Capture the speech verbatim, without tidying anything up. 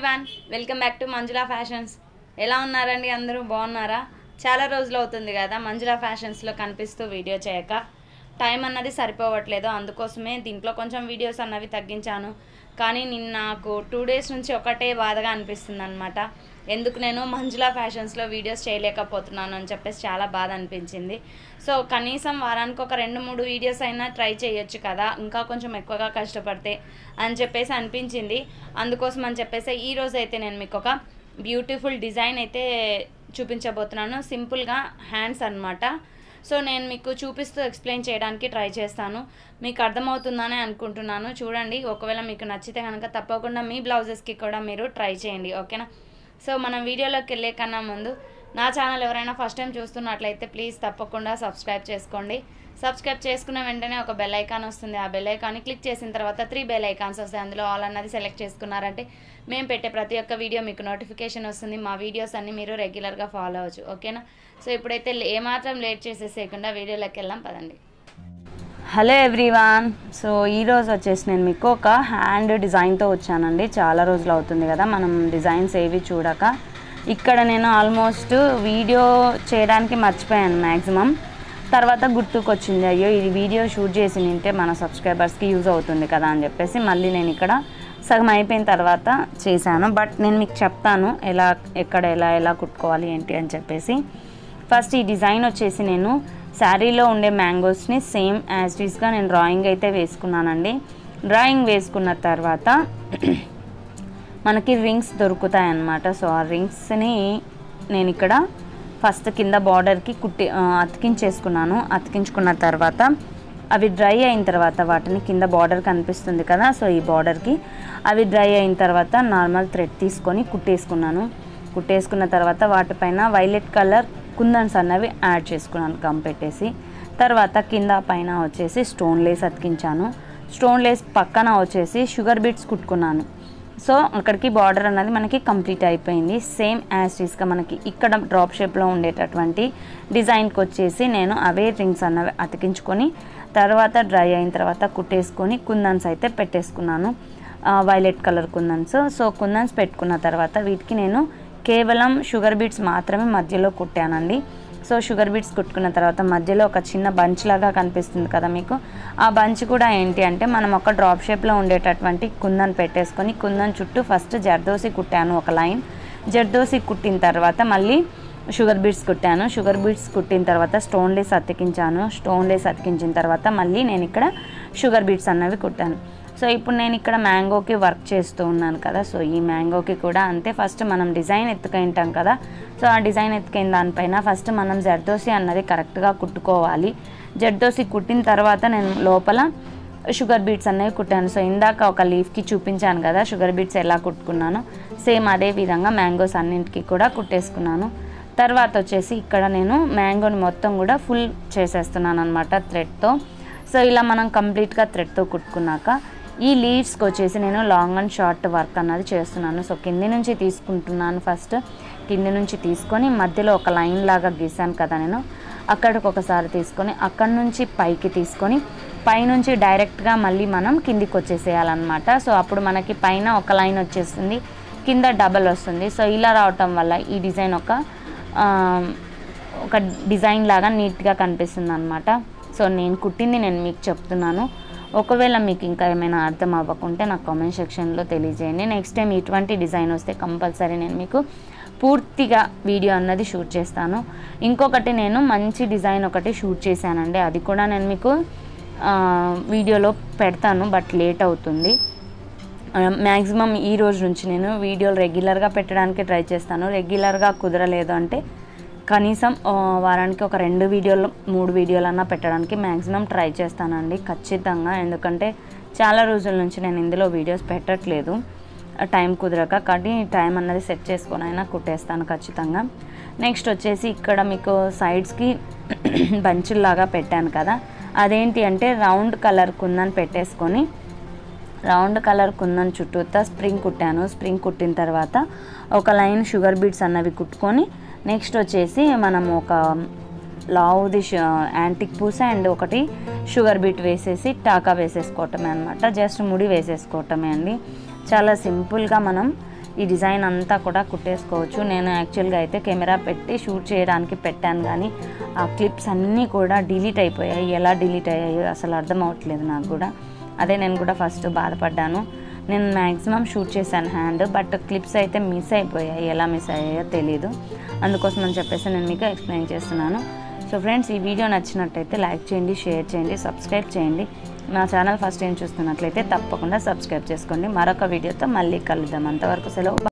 Everyone, welcome back to Manjula fashions. ఎలా ఉన్నారండి? అందరూ బాగున్నారా? చాలా రోజులు అవుతుంది కదా మంజులా ఫ్యాషన్స్లో కనిపిస్తూ వీడియో చేయక. టైం అన్నది సరిపోవట్లేదు, అందుకోసమే దీంట్లో కొంచెం వీడియోస్ అన్నవి తగ్గించాను. కానీ నిన్న నాకు టూ డేస్ నుంచి ఒకటే బాధగా అనిపిస్తుంది అనమాట. ఎందుకు నేను మంజులా ఫ్యాషన్స్లో వీడియోస్ చేయలేకపోతున్నాను అని చెప్పేసి చాలా బాధ అనిపించింది. సో కనీసం వారానికి ఒక రెండు మూడు వీడియోస్ అయినా ట్రై చేయొచ్చు కదా, ఇంకా కొంచెం ఎక్కువగా కష్టపడితే అని చెప్పేసి అనిపించింది. అందుకోసం అని చెప్పేసి ఈరోజు అయితే నేను మీకు ఒక బ్యూటిఫుల్ డిజైన్ అయితే చూపించబోతున్నాను. సింపుల్గా హ్యాండ్స్ అన్నమాట. సో నేను మీకు చూపిస్తూ ఎక్స్ప్లెయిన్ చేయడానికి ట్రై చేస్తాను. మీకు అర్థమవుతుందని అనుకుంటున్నాను. చూడండి, ఒకవేళ మీకు నచ్చితే కనుక తప్పకుండా మీ బ్లౌజెస్కి కూడా మీరు ట్రై చేయండి, ఓకేనా? సో మనం వీడియోలోకి వెళ్ళే కన్నా ముందు నా ఛానల్ ఎవరైనా ఫస్ట్ టైం చూస్తున్నట్లయితే ప్లీజ్ తప్పకుండా సబ్స్క్రైబ్ చేసుకోండి. సబ్స్క్రైబ్ చేసుకున్న వెంటనే ఒక బెల్ ఐకాన్ వస్తుంది. ఆ బెల్ ఐకాన్ని క్లిక్ చేసిన తర్వాత త్రీ బెల్ ఐకాన్స్ వస్తాయి. అందులో ఆల్ అన్నది సెలెక్ట్ చేసుకున్నారంటే మేము పెట్టే ప్రతి ఒక్క వీడియో మీకు నోటిఫికేషన్ వస్తుంది. మా వీడియోస్ అన్నీ మీరు రెగ్యులర్గా ఫాలో అవ్వచ్చు, ఓకేనా? సో ఇప్పుడైతే ఏమాత్రం లేట్ చేసేసేయకుండా వీడియోలోకి వెళ్దాం, పదండి. హలో ఎవ్రీవాన్, సో ఈరోజు వచ్చేసి నేను మీకు ఒక హ్యాండ్ డిజైన్తో వచ్చానండి. చాలా రోజులు అవుతుంది కదా మనం డిజైన్స్ ఏవి చూడక. ఇక్కడ నేను ఆల్మోస్ట్ వీడియో చేయడానికి మర్చిపోయాను మ్యాక్సిమం. తర్వాత గుర్తుకొచ్చింది, అయ్యో ఇది వీడియో షూట్ చేసి నింటే మన సబ్స్క్రైబర్స్కి యూజ్ అవుతుంది కదా అని చెప్పేసి మళ్ళీ నేను ఇక్కడ సగం అయిపోయిన తర్వాత చేశాను. బట్ నేను మీకు చెప్తాను ఎలా ఎక్కడ ఎలా ఎలా కుట్టుకోవాలి ఏంటి అని చెప్పేసి. ఫస్ట్ ఈ డిజైన్ వచ్చేసి నేను శారీలో ఉండే మ్యాంగోస్ని సేమ్ యాజ్ టీస్గా నేను డ్రాయింగ్ అయితే వేసుకున్నానండి. డ్రాయింగ్ వేసుకున్న తర్వాత మనకి రింగ్స్ దొరుకుతాయి అన్నమాట. సో ఆ రింగ్స్ని నేను ఇక్కడ ఫస్ట్ కింద బార్డర్కి కుట్టి అతికించేసుకున్నాను. అతికించుకున్న తర్వాత అవి డ్రై అయిన తర్వాత వాటిని కింద బార్డర్ కనిపిస్తుంది కదా, సో ఈ బార్డర్కి అవి డ్రై అయిన తర్వాత నార్మల్ థ్రెడ్ తీసుకొని కుట్టేసుకున్నాను. కుట్టేసుకున్న తర్వాత వాటిపైన వైలెట్ కలర్ కుందన్స్ అన్నవి యాడ్ చేసుకున్నాను గమ్ పెట్టేసి. తర్వాత కింద పైన వచ్చేసి స్టోన్ లేస్ అతికించాను. స్టోన్ లేస్ పక్కన వచ్చేసి షుగర్ బీట్స్ కుట్టుకున్నాను. సో అక్కడికి బార్డర్ అన్నది మనకి కంప్లీట్ అయిపోయింది. సేమ్ యాజ్ టీస్గా మనకి ఇక్కడ డ్రాప్ షేప్లో ఉండేటటువంటి డిజైన్కి వచ్చేసి నేను అవే రింగ్స్ అన్నవి అతికించుకొని తర్వాత డ్రై అయిన తర్వాత కుట్టేసుకొని కుందన్స్ అయితే పెట్టేసుకున్నాను, violet colour kundans. So kundans పెట్టుకున్న తర్వాత వీటికి నేను కేవలం షుగర్ బీట్స్ మాత్రమే మధ్యలో కుట్టానండి. సో షుగర్ బీట్స్ కుట్టుకున్న తర్వాత మధ్యలో ఒక చిన్న బంచ్ లాగా కనిపిస్తుంది కదా మీకు, ఆ బంచ్ కూడా ఏంటి అంటే మనం ఒక డ్రాప్ షేప్లో ఉండేటటువంటి కుందన్ పెట్టేసుకొని కుందన్ చుట్టూ ఫస్ట్ జర్దోసి కుట్టాను ఒక లైన్. జర్దోసి కుట్టిన తర్వాత మళ్ళీ షుగర్ బీట్స్ కుట్టాను. షుగర్ బీట్స్ కుట్టిన తర్వాత స్టోన్ లేస్ అతికించాను. స్టోన్ లేస్ అతికించిన తర్వాత మళ్ళీ నేను ఇక్కడ షుగర్ బీట్స్ అన్నవి కుట్టాను. సో ఇప్పుడు నేను ఇక్కడ మ్యాంగోకి వర్క్ చేస్తూ ఉన్నాను కదా, సో ఈ మ్యాంగోకి కూడా అంతే. ఫస్ట్ మనం డిజైన్ ఎత్తుకుంటాం కదా, సో ఆ డిజైన్ ఎత్తుకైన దానిపైన ఫస్ట్ మనం జర్దోసి అన్నది కరెక్ట్గా కుట్టుకోవాలి. జర్దోసి కుట్టిన తర్వాత నేను లోపల షుగర్ బీట్స్ అనేవి కుట్టాను. సో ఇందాక ఒక లీఫ్కి చూపించాను కదా షుగర్ బీట్స్ ఎలా కుట్టుకున్నాను, సేమ్ అదే విధంగా మ్యాంగోస్ అన్నింటికి కూడా కుట్టేసుకున్నాను. తర్వాత వచ్చేసి ఇక్కడ నేను మ్యాంగోని మొత్తం కూడా ఫుల్ చేసేస్తున్నాను అనమాట థ్రెడ్తో. సో ఇలా మనం కంప్లీట్గా థ్రెడ్తో కుట్టుకున్నాక ఈ లీవ్స్కి వచ్చేసి నేను లాంగ్ అండ్ షార్ట్ వర్క్ అన్నది చేస్తున్నాను. సో కింది నుంచి తీసుకుంటున్నాను. ఫస్ట్ కింది నుంచి తీసుకొని మధ్యలో ఒక లైన్ లాగా గీసాను కదా నేను, అక్కడికి ఒకసారి తీసుకొని అక్కడి నుంచి పైకి తీసుకొని పైనుంచి డైరెక్ట్గా మళ్ళీ మనం కిందికి వచ్చేసేయాలన్నమాట. సో అప్పుడు మనకి పైన ఒక లైన్ వచ్చేస్తుంది, కింద డబల్ వస్తుంది. సో ఇలా రావటం వల్ల ఈ డిజైన్ ఒక ఒక డిజైన్ లాగా నీట్గా కనిపిస్తుంది అనమాట. సో నేను కుట్టింది నేను మీకు చెప్తున్నాను. ఒకవేళ మీకు ఇంకా ఏమైనా అర్థం అవ్వకుంటే నాకు కామెంట్ సెక్షన్లో తెలియజేయండి. నెక్స్ట్ టైం ఇటువంటి డిజైన్ వస్తే కంపల్సరీ నేను మీకు పూర్తిగా వీడియో అన్నది షూట్ చేస్తాను. ఇంకొకటి నేను మంచి డిజైన్ ఒకటి షూట్ చేశానండి, అది కూడా నేను మీకు వీడియోలో పెడతాను, బట్ లేట్ అవుతుంది. మ్యాక్సిమం ఈ రోజు నుంచి నేను వీడియోలు రెగ్యులర్గా పెట్టడానికి ట్రై చేస్తాను. రెగ్యులర్గా కుదరలేదు అంటే కనీసం వారానికి ఒక రెండు వీడియోలు మూడు వీడియోలన్నా పెట్టడానికి మ్యాక్సిమం ట్రై చేస్తానండి ఖచ్చితంగా. ఎందుకంటే చాలా రోజుల నుంచి నేను ఇందులో వీడియోస్ పెట్టట్లేదు టైం కుదరక, కానీ టైం అన్నది సెట్ చేసుకొని అయినా కుట్టేస్తాను ఖచ్చితంగా. నెక్స్ట్ వచ్చేసి ఇక్కడ మీకు సైడ్స్కి బంచుల్లాగా పెట్టాను కదా, అదేంటి అంటే రౌండ్ కలర్ కుందన్ పెట్టేసుకొని రౌండ్ కలర్ కుందన్ చుట్టూతా స్ప్రింగ్ కుట్టాను. స్ప్రింగ్ కుట్టిన తర్వాత ఒక లైన్ షుగర్ బీట్స్ అన్నవి కుట్టుకొని నెక్స్ట్ వచ్చేసి మనం ఒక లావుది యాంటిక్ పూస అండ్ ఒకటి షుగర్ బీట్ వేసేసి టాకా వేసేసుకోవటమే అనమాట. జస్ట్ ముడి వేసేసుకోవటమే అండి. చాలా సింపుల్గా మనం ఈ డిజైన్ అంతా కూడా కుట్టేసుకోవచ్చు. నేను యాక్చువల్గా అయితే కెమెరా పెట్టి షూట్ చేయడానికి పెట్టాను, కానీ ఆ క్లిప్స్ అన్నీ కూడా డిలీట్ అయిపోయాయి. ఎలా డిలీట్ అయ్యాయో అసలు అర్థం అవ్వట్లేదు నాకు కూడా. అదే నేను కూడా ఫస్ట్ బాధపడ్డాను. నేను మ్యాక్సిమం షూట్ చేశాను హ్యాండ్, బట్ క్లిప్స్ అయితే మిస్ అయిపోయాయి. ఎలా మిస్ అయ్యాయో తెలీదు. అందుకోసం అని చెప్పేసి నేను మీకు ఎక్స్ప్లెయిన్ చేస్తున్నాను. సో ఫ్రెండ్స్, ఈ వీడియో నచ్చినట్టయితే లైక్ చేయండి, షేర్ చేయండి, సబ్స్క్రైబ్ చేయండి. నా ఛానల్ ఫస్ట్ టైం చూస్తున్నట్లయితే తప్పకుండా సబ్స్క్రైబ్ చేసుకోండి. మరొక వీడియోతో మళ్ళీ కలుద్దాం. అంతవరకు సెలవు.